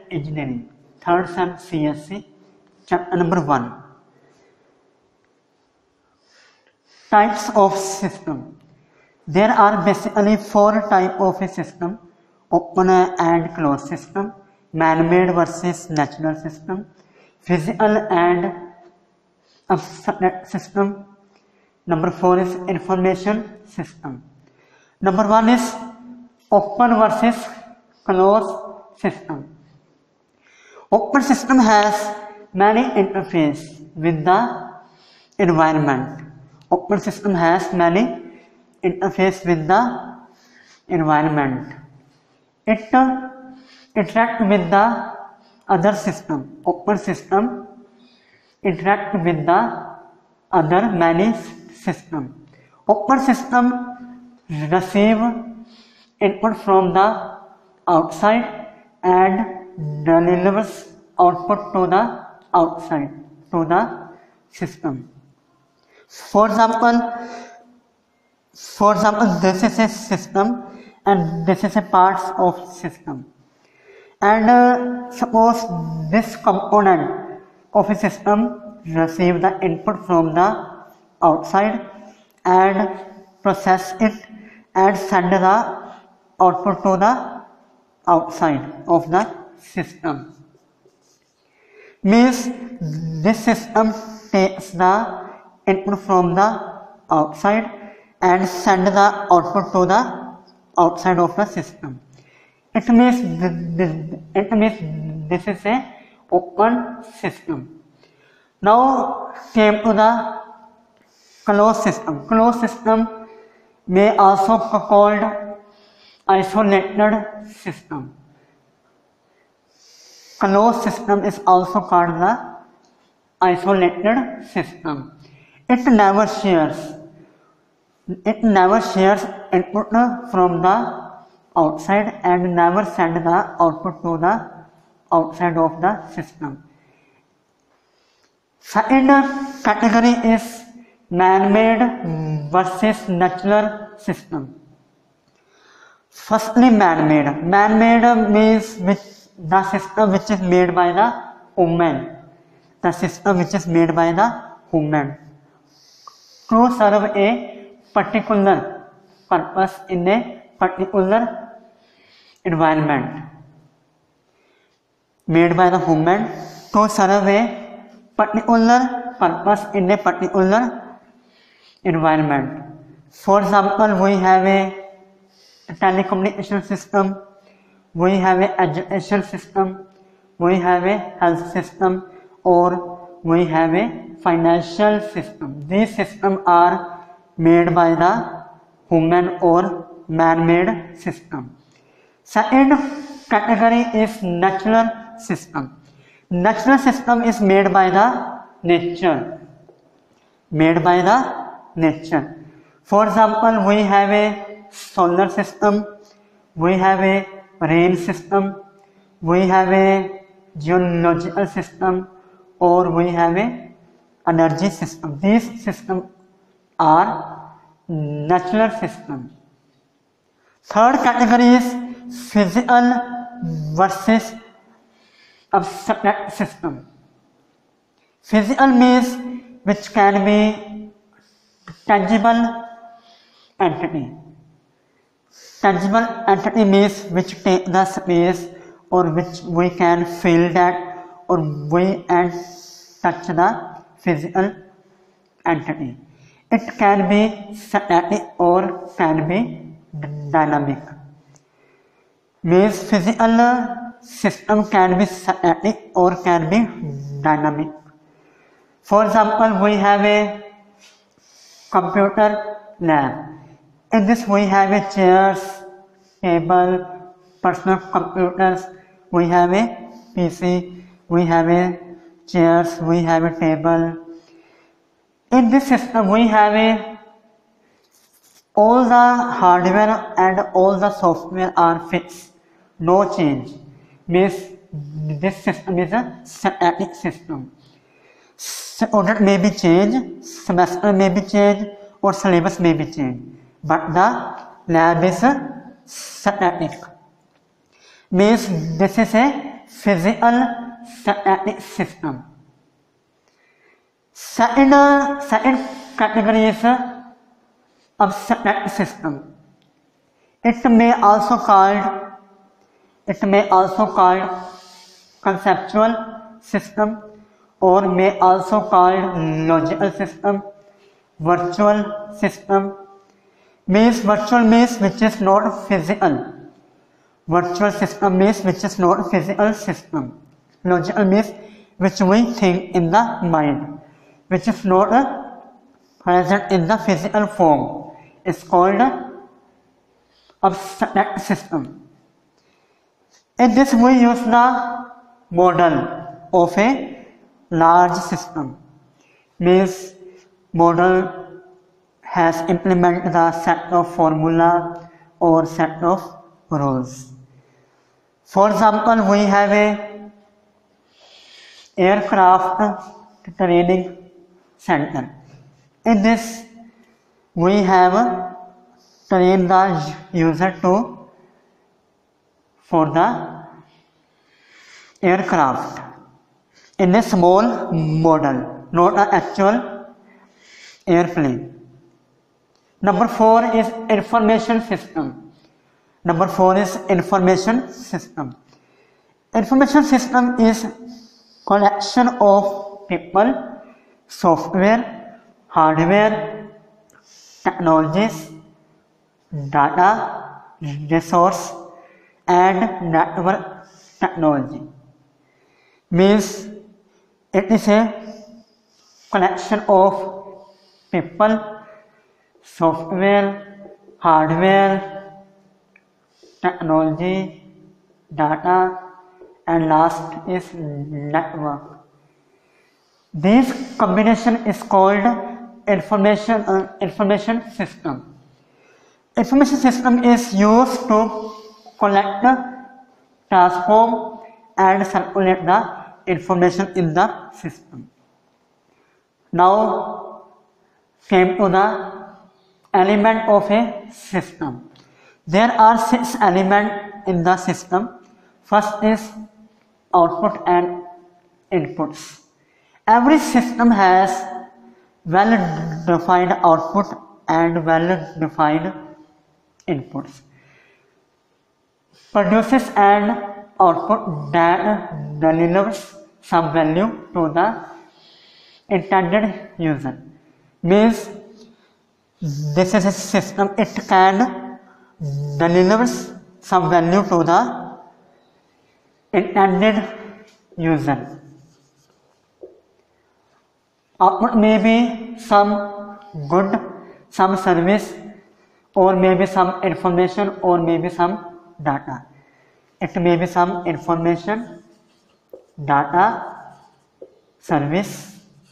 Engineering, third sem CSC, chapter number 1. Types of system. There are basically 4 types of a system: open and closed system, man-made versus natural system, physical and abstract system. Number 4 is information system. Number 1 is open versus closed system. Open system has many interfaces with the environment. Open system has many interfaces with the environment. It interacts with the other system. Open system interact with the other many system. Open system receive input from the outside and delivers output to the outside to the system. For example, this is a system and this is a part of system. And suppose this component of a system receive the input from the outside and process it and send the output to the outside of the system. Means this system takes the input from the outside and send the output to the outside of the system. It means this is a open system. Now came to the closed system. Closed system may also be called isolated system. Closed system is also called the isolated system. It never shares input from the outside and never send the output to the outside of the system. Second category is man-made versus natural system. Firstly, man-made. Man-made means the system which is made by the human. The system which is made by the human to serve a particular purpose in a particular environment. Made by the human to serve a particular purpose in a particular environment. For example, we have a telecommunication system, we have a education system, we have a health system, or we have a financial system. These systems are made by the human or man-made system. Second category is natural system. Natural system is made by the nature. Made by the nature. For example, we have a solar system, we have a rain system, we have a geological system, or we have a energy system. These systems are natural system. Third category is physical versus abstract system. Physical means which can be tangible entity. Tangible entity means which take the space or which we can feel that or we and touch the physical entity. It can be static or can be dynamic. Means physical system can be static or can be dynamic. For example, we have a computer lab. In this we have a chairs, table, personal computers, we have a PC, we have a chairs, we have a table. In this system we have a all the hardware and all the software are fixed, no change. Means this system is a static system. Student may be changed, semester may be changed, or syllabus may be changed, but the lab is static. Means this is a physical static system. Second category is abstract system. It may also called conceptual system, or may also called logical system. Virtual system means which is not physical. Virtual system means which is not physical system. Logical means which we think in the mind, which is not present in the physical form. It's called abstract system. In this we use the model of a large system. Means model has implemented the set of formula or set of rules. For example, we have a aircraft training center. In this we have trained the user for the aircraft in a small model, not an actual airplane. Number 4 is information system. Information system is collection of people, software, hardware, technologies, data, resource, and network technology. Means it is a collection of people, software, hardware, technology, data, and last is network. This combination is called information system. Information system is used to collect, transform, and circulate the information in the system. Now came to the element of a system. There are 6 elements in the system. First is output and inputs. Every system has well-defined output and well-defined inputs. Produces an output that delivers some value to the intended user. Means this is a system, it can deliver some value to the intended user. Output may be some good, some service, or maybe some information, or maybe some data. It may be some information, data, service,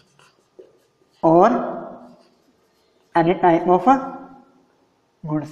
or any type of goods.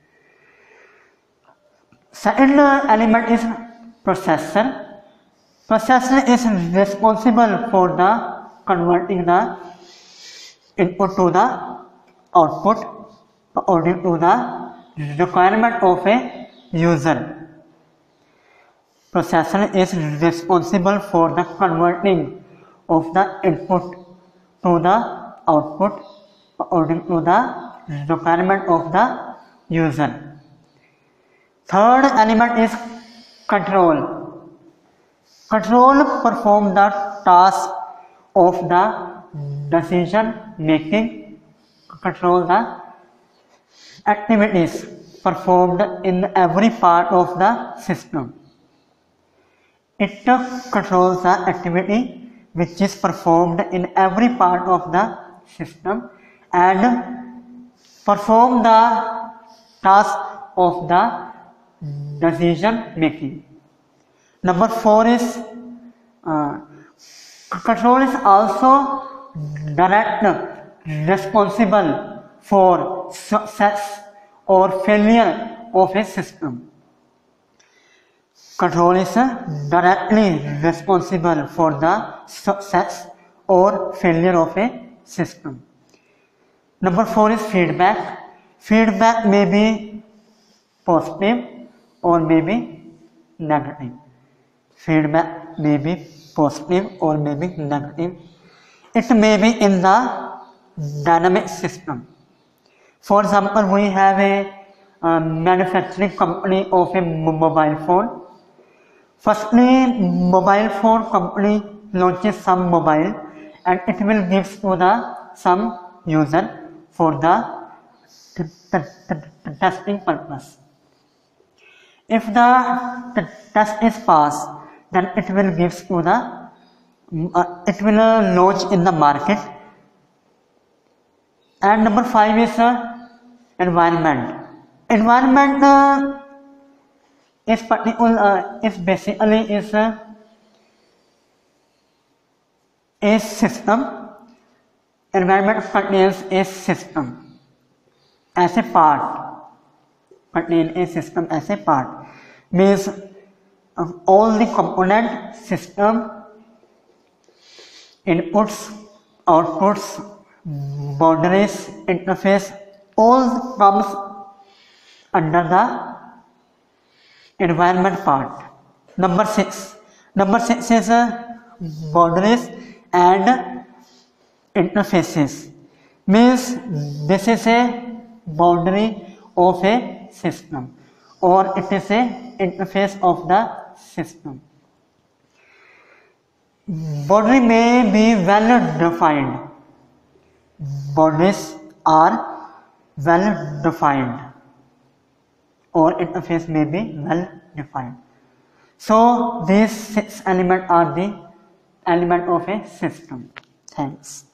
Second element is processor. Processor is responsible for the converting the input to the output according to the requirement of a user. Processor is responsible for the converting of the input to the output according to the requirement of the user. Third element is control. Control performs the task of the decision making, control the activities performed in every part of the system. It controls the activity which is performed in every part of the system and perform the task of the decision making. Number 4 is control is also direct responsible for success or failure of a system. Control is directly responsible for the success or failure of a system. Number 4 is feedback. Feedback may be positive or may be negative. Feedback may be positive or may be negative. It may be in the dynamic system. For example, we have a manufacturing company of a mobile phone. Firstly, mobile phone company launches some mobile and it will give to the some user for the testing purpose. If the test is passed, then it will give to the it will launch in the market. And number 5 is environment. Environment is particular is basically is a system. Environment contains a system as a part. Contain a system as a part means all the component system, inputs, outputs, boundaries, interface, all comes under the environment part. Number 6 is boundaries and interfaces, means this is a boundary of a system or it is a interface of the system. Boundary may be well defined. Boundaries are well defined or interface may be well defined. So these 6 elements are the element of a system. Thanks.